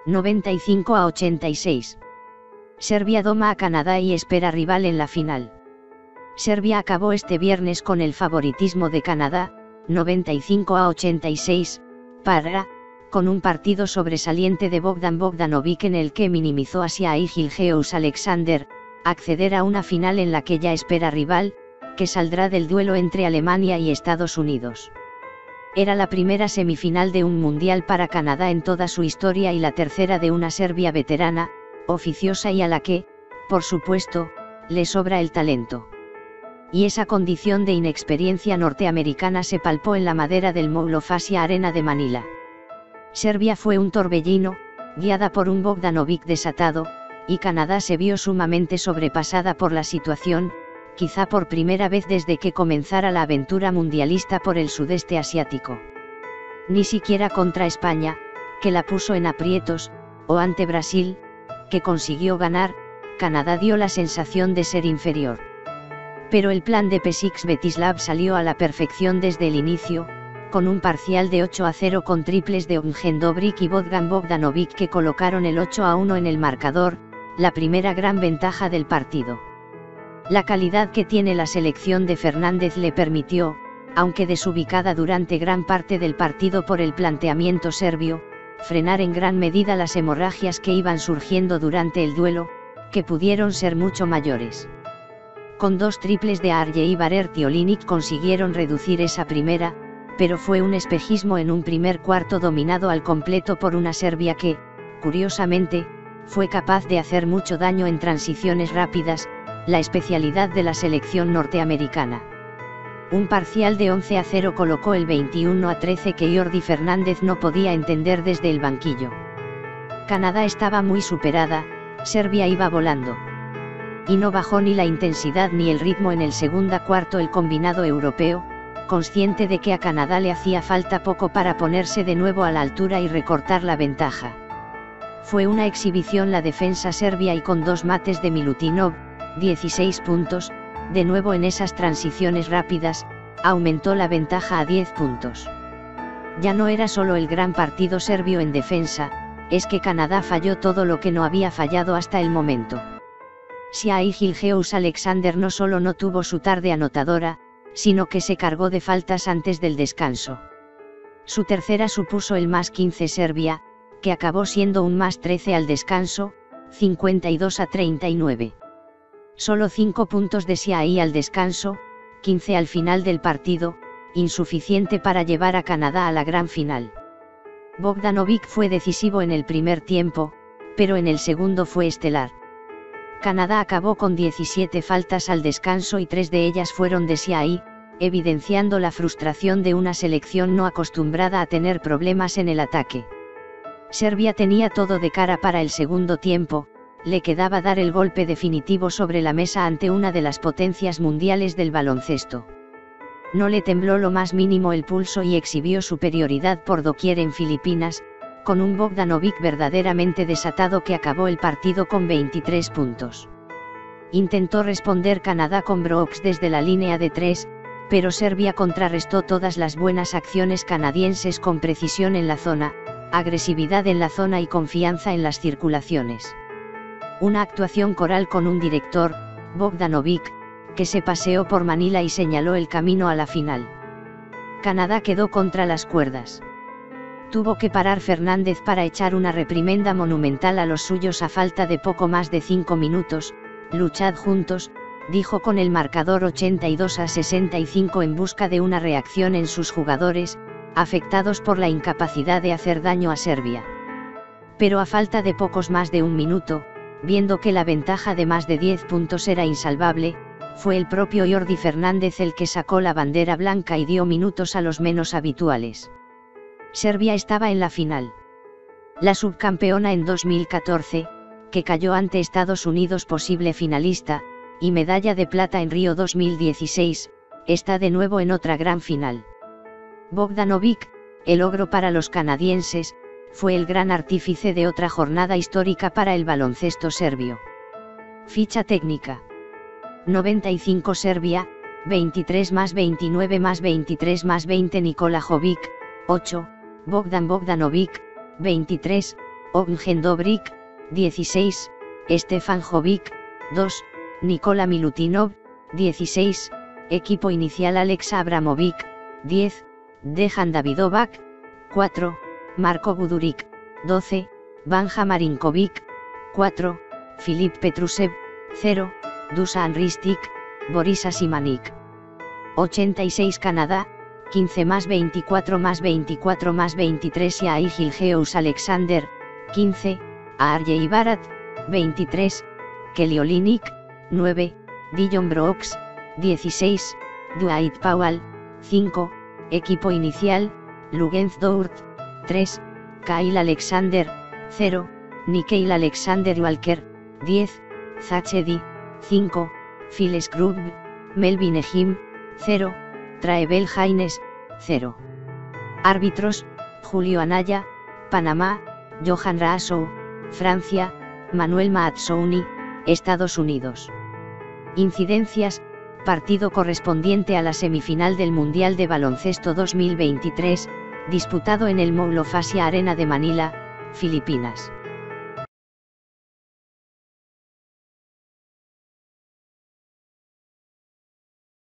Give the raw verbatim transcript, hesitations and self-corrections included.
noventa y cinco a ochenta y seis. Serbia doma a Canadá y espera rival en la final. Serbia acabó este viernes con el favoritismo de Canadá, noventa y cinco a ochenta y seis, para, con un partido sobresaliente de Bogdan Bogdanovic en el que minimizó a Shai Gilgeous-Alexander, acceder a una final en la que ya espera rival, que saldrá del duelo entre Alemania y Estados Unidos. Era la primera semifinal de un mundial para Canadá en toda su historia y la tercera de una Serbia veterana, oficiosa y a la que, por supuesto, le sobra el talento. Y esa condición de inexperiencia norteamericana se palpó en la madera del Moulofassia Arena de Manila. Serbia fue un torbellino, guiada por un Bogdanovic desatado, y Canadá se vio sumamente sobrepasada por la situación, quizá por primera vez desde que comenzara la aventura mundialista por el sudeste asiático. Ni siquiera contra España, que la puso en aprietos, o ante Brasil, que consiguió ganar, Canadá dio la sensación de ser inferior. Pero el plan de Pesic Svetislav salió a la perfección desde el inicio, con un parcial de ocho a cero con triples de Evgen Dobric y Bogdan Bogdanovic que colocaron el ocho a uno en el marcador, la primera gran ventaja del partido. La calidad que tiene la selección de Fernández le permitió, aunque desubicada durante gran parte del partido por el planteamiento serbio, frenar en gran medida las hemorragias que iban surgiendo durante el duelo, que pudieron ser mucho mayores. Con dos triples de Arjei Barert y Olynyk consiguieron reducir esa primera, pero fue un espejismo en un primer cuarto dominado al completo por una Serbia que, curiosamente, fue capaz de hacer mucho daño en transiciones rápidas, la especialidad de la selección norteamericana. Un parcial de once a cero colocó el veintiuno a trece que Jordi Fernández no podía entender desde el banquillo. Canadá estaba muy superada, Serbia iba volando. Y no bajó ni la intensidad ni el ritmo en el segundo cuarto el combinado europeo, consciente de que a Canadá le hacía falta poco para ponerse de nuevo a la altura y recortar la ventaja. Fue una exhibición la defensa serbia y con dos mates de Milutinov, dieciséis puntos, de nuevo en esas transiciones rápidas, aumentó la ventaja a diez puntos. Ya no era solo el gran partido serbio en defensa, es que Canadá falló todo lo que no había fallado hasta el momento. Shai Gilgeous-Alexander no solo no tuvo su tarde anotadora, sino que se cargó de faltas antes del descanso. Su tercera supuso el más quince Serbia, que acabó siendo un más trece al descanso, cincuenta y dos a treinta y nueve. Solo cinco puntos de Shai al descanso, quince al final del partido, insuficiente para llevar a Canadá a la gran final. Bogdanovic fue decisivo en el primer tiempo, pero en el segundo fue estelar. Canadá acabó con diecisiete faltas al descanso y tres de ellas fueron de Shai, evidenciando la frustración de una selección no acostumbrada a tener problemas en el ataque. Serbia tenía todo de cara para el segundo tiempo, le quedaba dar el golpe definitivo sobre la mesa ante una de las potencias mundiales del baloncesto. No le tembló lo más mínimo el pulso y exhibió superioridad por doquier en Filipinas, con un Bogdanovic verdaderamente desatado que acabó el partido con veintitrés puntos. Intentó responder Canadá con Brooks desde la línea de tres, pero Serbia contrarrestó todas las buenas acciones canadienses con precisión en la zona, agresividad en la zona y confianza en las circulaciones. Una actuación coral con un director, Bogdanovic, que se paseó por Manila y señaló el camino a la final. Canadá quedó contra las cuerdas. Tuvo que parar Fernández para echar una reprimenda monumental a los suyos a falta de poco más de cinco minutos. Luchad juntos, dijo con el marcador ochenta y dos a sesenta y cinco en busca de una reacción en sus jugadores, afectados por la incapacidad de hacer daño a Serbia. Pero a falta de pocos más de un minuto, viendo que la ventaja de más de diez puntos era insalvable, fue el propio Jordi Fernández el que sacó la bandera blanca y dio minutos a los menos habituales. Serbia estaba en la final. La subcampeona en dos mil catorce, que cayó ante Estados Unidos posible finalista, y medalla de plata en Río dos mil dieciséis, está de nuevo en otra gran final. Bogdanovic, el ogro para los canadienses, fue el gran artífice de otra jornada histórica para el baloncesto serbio. Ficha técnica. noventa y cinco Serbia, veintitrés más veintinueve más veintitrés más veinte Nikola Jovic, ocho, Bogdan Bogdanovic, veintitrés, Evgen Dobrik, dieciséis, Stefan Jovic, dos, Nikola Milutinov, dieciséis, equipo inicial Alex Abramovic, diez, Dejan Davidovac, cuatro, Marco Guduric, doce, Vanja Marinkovic, cuatro, Filip Petrusev, cero, Dusan Ristic, Borisa Simanik. ochenta y seis Canadá, quince más veinticuatro más veinticuatro más veintitrés y Ai Gilgeous Alexander, quince, Arjei Barat, veintitrés, Kelly Olynyk, nueve, Dillon Brooks, dieciséis, Dwight Powell, cinco, equipo inicial, Luguentz Dort, tres, Kyle Alexander, cero, Nickeil Alexander Walker, diez, Zach Edey, cinco, Phil Scruggs, Melvin Ejim, cero, Traebel Haynes, cero. Árbitros, Julio Anaya, Panamá, Johan Raasou, Francia, Manuel Maatsouni, Estados Unidos. Incidencias, partido correspondiente a la semifinal del Mundial de Baloncesto dos mil veintitrés, disputado en el Moulofassia Arena de Manila, Filipinas.